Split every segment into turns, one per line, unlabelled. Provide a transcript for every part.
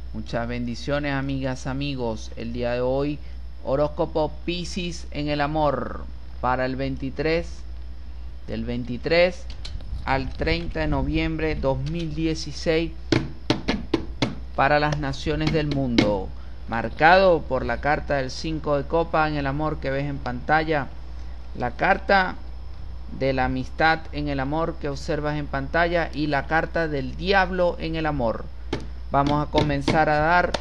Muchas bendiciones, amigas, amigos. El día de hoy, horóscopo Piscis en el amor para el 23, del 23 al 30 de noviembre 2016 para las naciones del mundo. Marcado por la carta del 5 de copa en el amor que ves en pantalla, la carta de la amistad en el amor que observas en pantalla y la carta del diablo en el amor. Vamos a comenzar a dar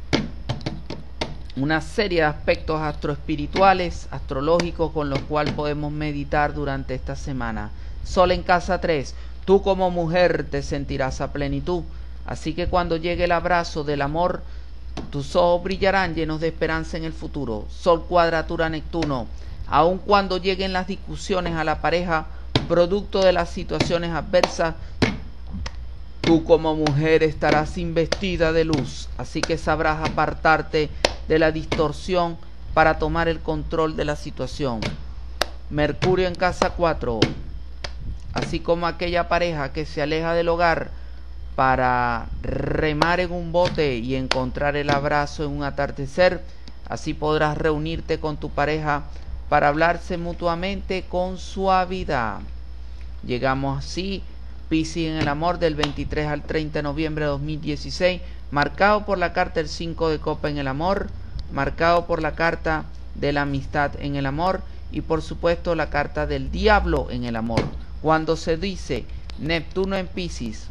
una serie de aspectos astroespirituales, astrológicos, con los cuales podemos meditar durante esta semana. Sol en casa 3, tú como mujer te sentirás a plenitud, así que cuando llegue el abrazo del amor, tus ojos brillarán llenos de esperanza en el futuro. Sol cuadratura Neptuno, aun cuando lleguen las discusiones a la pareja, producto de las situaciones adversas, tú como mujer estarás investida de luz, así que sabrás apartarte de la distorsión para tomar el control de la situación. Mercurio en casa 4, así como aquella pareja que se aleja del hogar para remar en un bote y encontrar el abrazo en un atardecer, así podrás reunirte con tu pareja para hablarse mutuamente con suavidad. Llegamos así Piscis en el amor del 23 al 30 de noviembre de 2016, marcado por la carta del 5 de copa en el amor, marcado por la carta de la amistad en el amor y por supuesto la carta del diablo en el amor. Cuando se dice Neptuno en Piscis,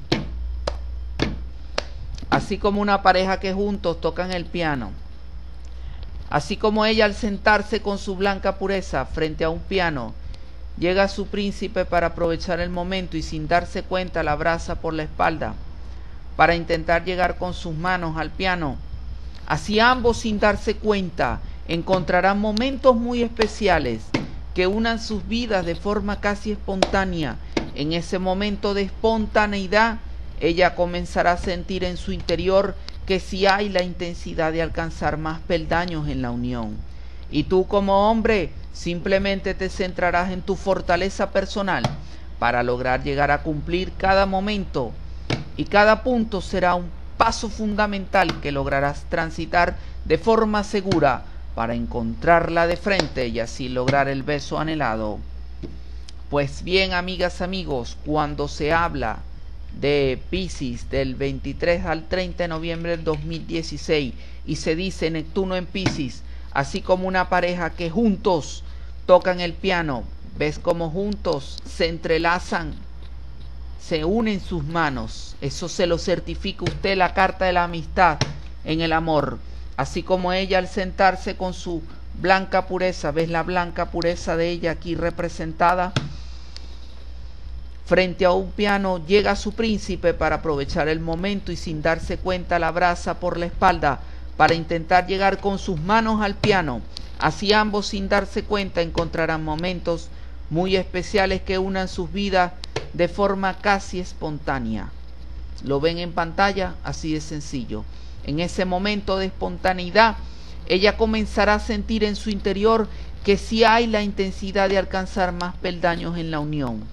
así como una pareja que juntos tocan el piano, así como ella al sentarse con su blanca pureza frente a un piano, llega su príncipe para aprovechar el momento y sin darse cuenta la abraza por la espalda para intentar llegar con sus manos al piano. Así ambos sin darse cuenta encontrarán momentos muy especiales que unan sus vidas de forma casi espontánea. En ese momento de espontaneidad, ella comenzará a sentir en su interior que sí hay la intensidad de alcanzar más peldaños en la unión. Y tú como hombre simplemente te centrarás en tu fortaleza personal para lograr llegar a cumplir cada momento, y cada punto será un paso fundamental que lograrás transitar de forma segura para encontrarla de frente y así lograr el beso anhelado. Pues bien, amigas, amigos, cuando se habla de Piscis del 23 al 30 de noviembre del 2016 y se dice Neptuno en Piscis, así como una pareja que juntos tocan el piano, ves como juntos se entrelazan, se unen sus manos, eso se lo certifica usted la carta de la amistad en el amor, así como ella al sentarse con su blanca pureza, ves la blanca pureza de ella aquí representada, frente a un piano llega su príncipe para aprovechar el momento y sin darse cuenta la abraza por la espalda para intentar llegar con sus manos al piano. Así ambos sin darse cuenta encontrarán momentos muy especiales que unan sus vidas de forma casi espontánea. Lo ven en pantalla, así de sencillo. En ese momento de espontaneidad, ella comenzará a sentir en su interior que sí hay la intensidad de alcanzar más peldaños en la unión.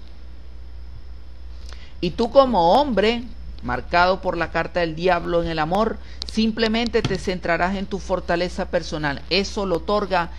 Y tú como hombre, marcado por la carta del diablo en el amor, simplemente te centrarás en tu fortaleza personal. Eso lo otorga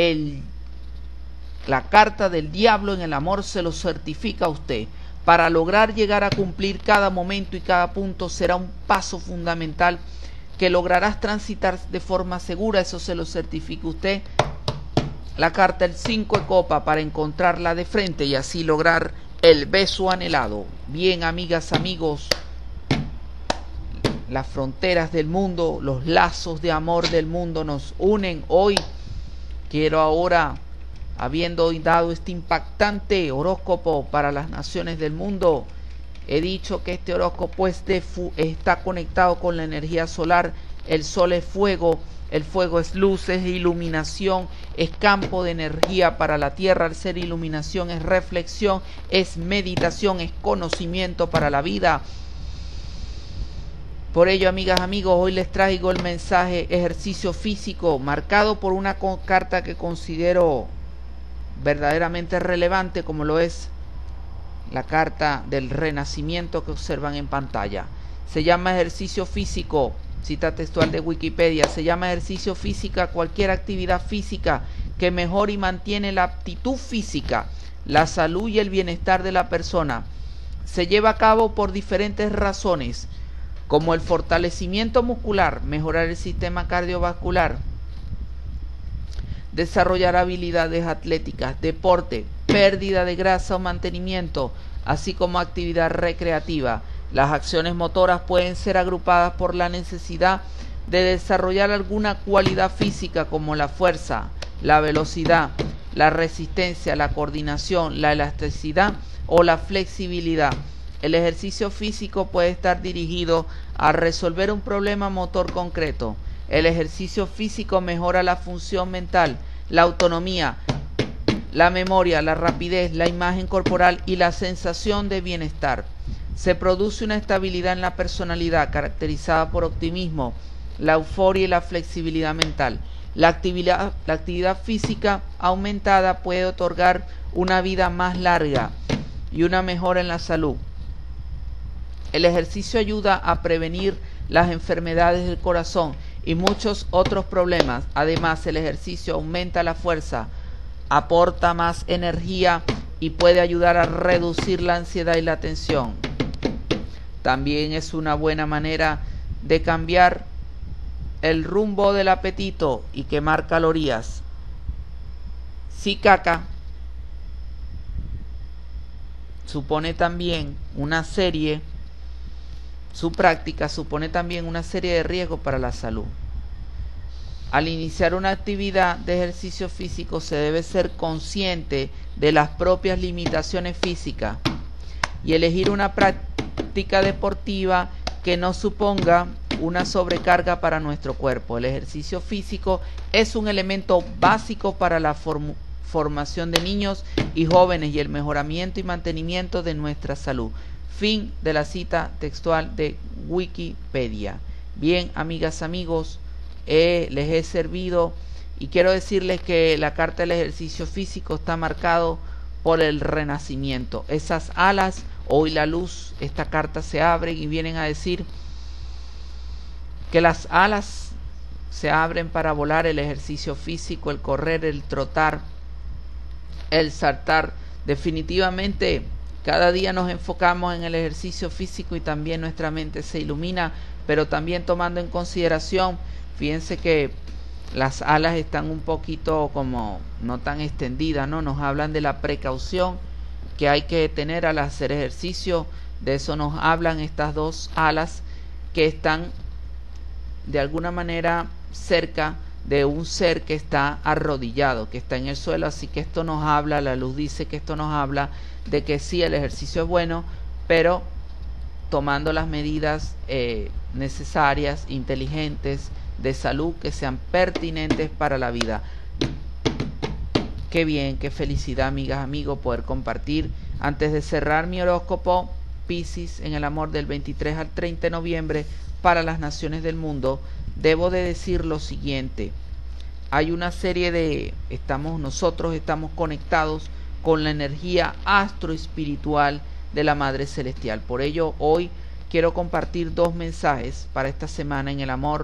la carta del diablo en el amor, se lo certifica a usted. Para lograr llegar a cumplir cada momento y cada punto será un paso fundamental que lograrás transitar de forma segura, eso se lo certifica usted. La carta del 5 de copa para encontrarla de frente y así lograr el beso anhelado. Bien, amigas, amigos, las fronteras del mundo, los lazos de amor del mundo nos unen hoy. Quiero ahora, habiendo dado este impactante horóscopo para las naciones del mundo, he dicho que este horóscopo está conectado con la energía solar. El sol es fuego, el fuego es luz, es iluminación, es campo de energía para la tierra. Al ser iluminación es reflexión, es meditación, es conocimiento para la vida. Por ello, amigas, amigos, hoy les traigo el mensaje ejercicio físico, marcado por una carta que considero verdaderamente relevante, como lo es la carta del renacimiento que observan en pantalla. Se llama ejercicio físico cita textual de Wikipedia, se llama ejercicio física cualquier actividad física que mejora y mantiene la aptitud física, la salud y el bienestar de la persona. Se lleva a cabo por diferentes razones, como el fortalecimiento muscular, mejorar el sistema cardiovascular, desarrollar habilidades atléticas, deporte, pérdida de grasa o mantenimiento, así como actividad recreativa. Las acciones motoras pueden ser agrupadas por la necesidad de desarrollar alguna cualidad física como la fuerza, la velocidad, la resistencia, la coordinación, la elasticidad o la flexibilidad. El ejercicio físico puede estar dirigido a resolver un problema motor concreto. El ejercicio físico mejora la función mental, la autonomía, la memoria, la rapidez, la imagen corporal y la sensación de bienestar. Se produce una estabilidad en la personalidad caracterizada por optimismo, la euforia y la flexibilidad mental. La actividad física aumentada puede otorgar una vida más larga y una mejora en la salud. El ejercicio ayuda a prevenir las enfermedades del corazón y muchos otros problemas. Además, el ejercicio aumenta la fuerza, aporta más energía y puede ayudar a reducir la ansiedad y la tensión. También es una buena manera de cambiar el rumbo del apetito y quemar calorías. Su práctica supone también una serie de riesgos para la salud. Al iniciar una actividad de ejercicio físico se debe ser consciente de las propias limitaciones físicas y elegir una práctica deportiva que no suponga una sobrecarga para nuestro cuerpo. El ejercicio físico es un elemento básico para la formación de niños y jóvenes y el mejoramiento y mantenimiento de nuestra salud. Fin de la cita textual de Wikipedia. Bien, amigas, amigos, les he servido y quiero decirles que la carta del ejercicio físico está marcado por el renacimiento. Esas alas, hoy la luz, esta carta se abre y vienen a decir que las alas se abren para volar. El ejercicio físico, el correr, el trotar, el saltar. Definitivamente cada día nos enfocamos en el ejercicio físico y también nuestra mente se ilumina, pero también tomando en consideración, fíjense que las alas están un poquito como no tan extendidas, ¿no? Nos hablan de la precaución que hay que tener al hacer ejercicio. De eso nos hablan estas dos alas que están de alguna manera cerca de un ser que está arrodillado, que está en el suelo. Así que esto nos habla, la luz dice que esto nos habla de que sí, el ejercicio es bueno, pero tomando las medidas necesarias, inteligentes, de salud, que sean pertinentes para la vida. Qué bien, qué felicidad, amigas, amigos, poder compartir. Antes de cerrar mi horóscopo Piscis en el amor del 23 al 30 de noviembre para las naciones del mundo, debo de decir lo siguiente. Hay una serie de... nosotros estamos conectados con la energía astroespiritual de la Madre Celestial. Por ello, hoy quiero compartir dos mensajes para esta semana en el amor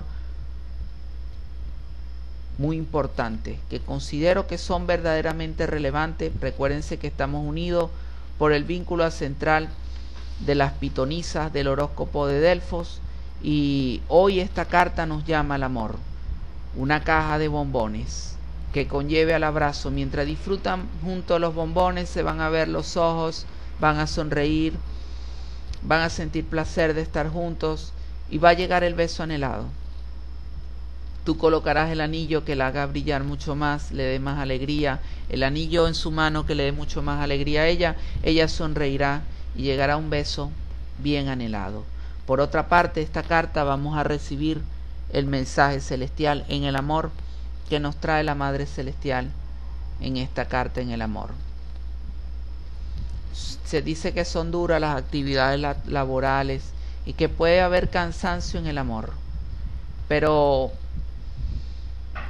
muy importantes, que considero que son verdaderamente relevantes. Recuérdense que estamos unidos por el vínculo central de las pitonisas del horóscopo de Delfos, y hoy esta carta nos llama al amor. Una caja de bombones que conlleve al abrazo. Mientras disfrutan junto a los bombones, se van a ver los ojos, van a sonreír, van a sentir placer de estar juntos y va a llegar el beso anhelado. Tú colocarás el anillo que la haga brillar mucho más, le dé más alegría, el anillo en su mano que le dé mucho más alegría a ella. Ella sonreirá y llegará un beso bien anhelado. Por otra parte, esta carta vamos a recibir el mensaje celestial en el amor que nos trae la Madre Celestial en esta carta en el amor. Se dice que son duras las actividades laborales y que puede haber cansancio en el amor, pero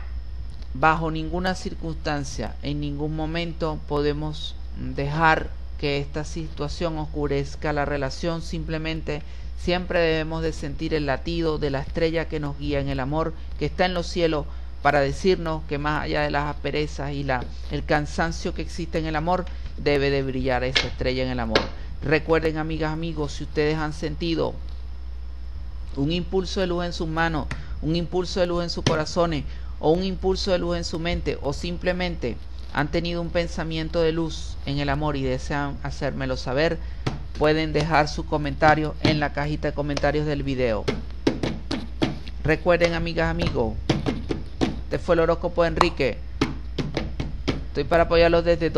bajo ninguna circunstancia, en ningún momento podemos dejar que esta situación oscurezca la relación, simplemente siempre debemos de sentir el latido de la estrella que nos guía en el amor, que está en los cielos, para decirnos que más allá de las asperezas y el cansancio que existe en el amor, debe de brillar esa estrella en el amor. Recuerden, amigas, amigos, si ustedes han sentido un impulso de luz en sus manos, un impulso de luz en sus corazones, o un impulso de luz en su mente, o simplemente han tenido un pensamiento de luz en el amor y desean hacérmelo saber, pueden dejar sus comentarios en la cajita de comentarios del video. Recuerden, amigas, amigos, este fue el horóscopo de Enrique. Estoy para apoyarlos desde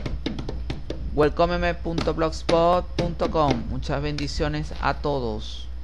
www.welcomeme.blogspot.com. Muchas bendiciones a todos.